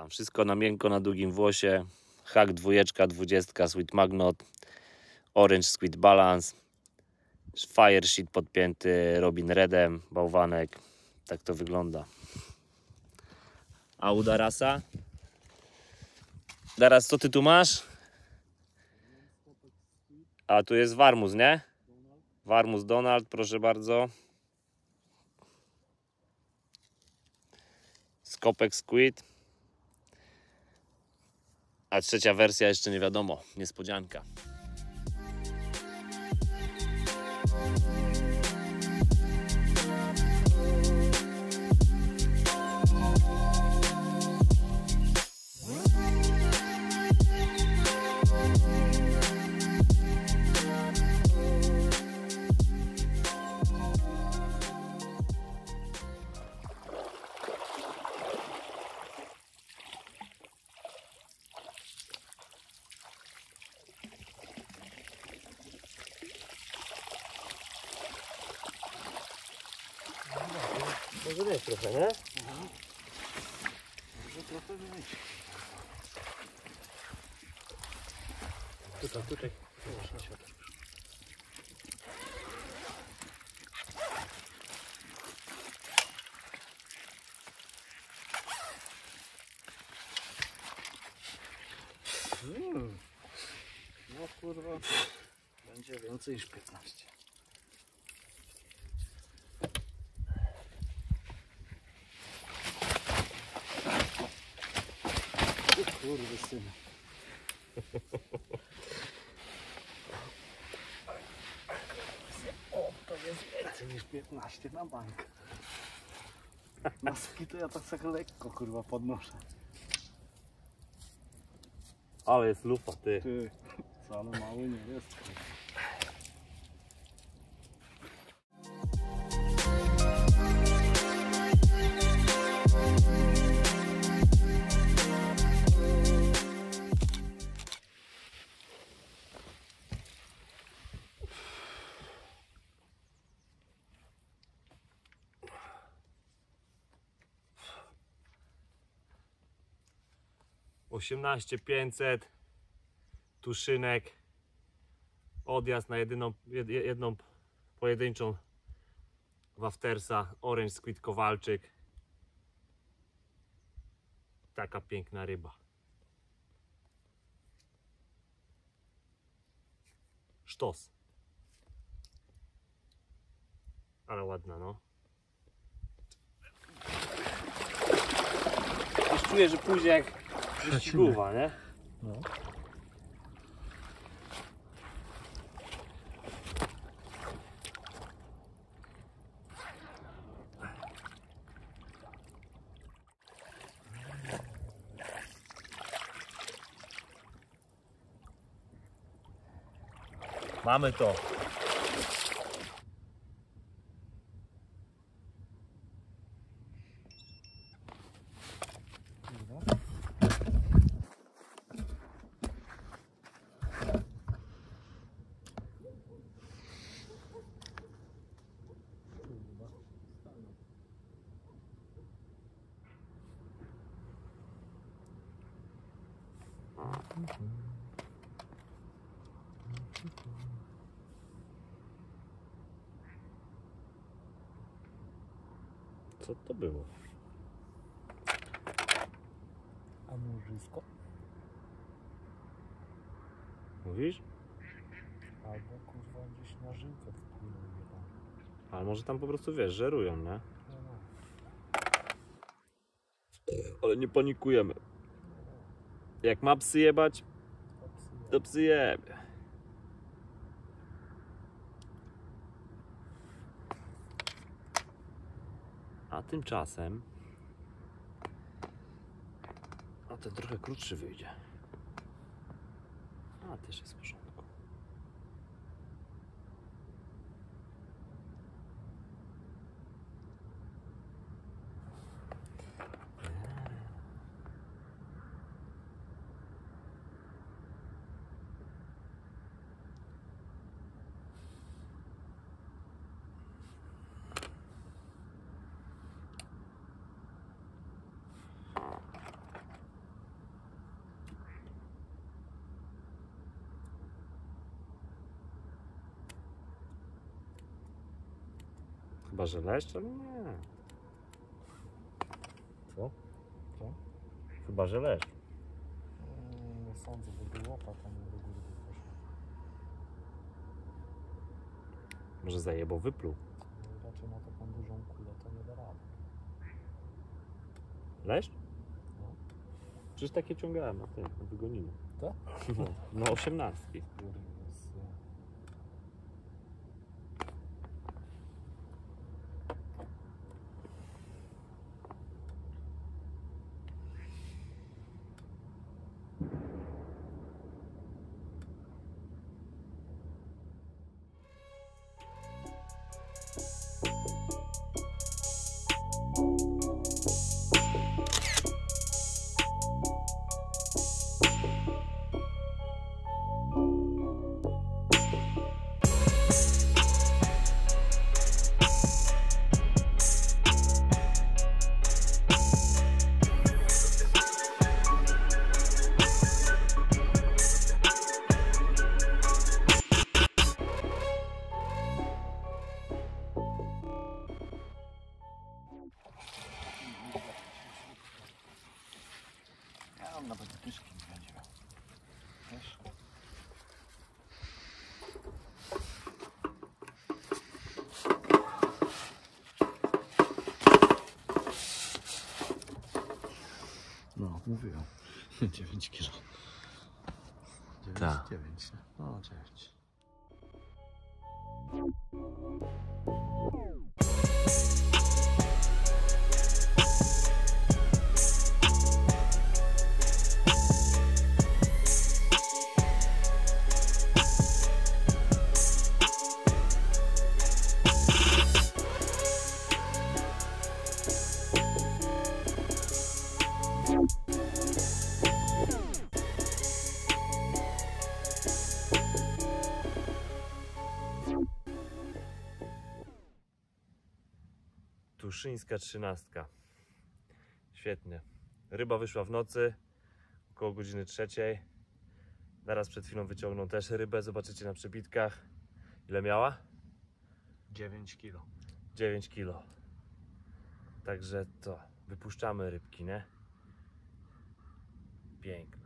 Tam wszystko na miękko, na długim włosie. Hack 2, 20, Sweet Magnet, Orange Sweet Balance, Fire Sheet podpięty Robin Redem, bałwanek. Tak to wygląda. A u Darasa? Daras, co ty tu masz? A tu jest Warmus, nie? Warmus Donald, proszę bardzo. Skopek Squid. A trzecia wersja jeszcze nie wiadomo. Niespodzianka. Może być trochę, nie? Może trochę być. Tutaj. No kurwa, będzie więcej niż 15. Kurde synu. O, to jest więcej niż 15 na bank. Maski to ja tak lekko kurwa podnoszę. Ale jest lufa, ty. Ty, wcale mały nie jest. 18500 tuszynek, odjazd na jedną pojedynczą Waftersa Orange Squid Kowalczyk. Taka piękna ryba. Sztos. Ale ładna, no. Już czuję, że później jak wyścigówa, nie? No. Mamy to. Co to było? A murzysko? Mówisz? Albo kurwa gdzieś na żyłkę wpłynął jebany. Ale może tam po prostu, wiesz, żerują, nie? Ale nie panikujemy. Jak ma psy jebać, to psy jebie. A tymczasem... A ten trochę krótszy wyjdzie. A też jest w porządku. Chyba, że leszcz, ale nie. Co? Co? Chyba, że leszcz. Nie sądzę, bo do łopata nie do góry by poszło. Może zajebał, wypluł. No, raczej na taką dużą kulę to nie da rady. Leszcz? No. Przecież takie ciągałem na tym, na wygoninu. Tak? No, na 18. Kurde, ja mam nawet kiszki nie będzie miał. Wiesz? No, mówiłem. 9 kilo. 9, Tak. 9. No, 9. Tuszyńska 13. Świetnie. Ryba wyszła w nocy, około godziny 3. Zaraz przed chwilą wyciągnął też rybę, zobaczycie na przebitkach. Ile miała? 9 kilo. 9 kilo. Także to, wypuszczamy rybki, nie? Piękne.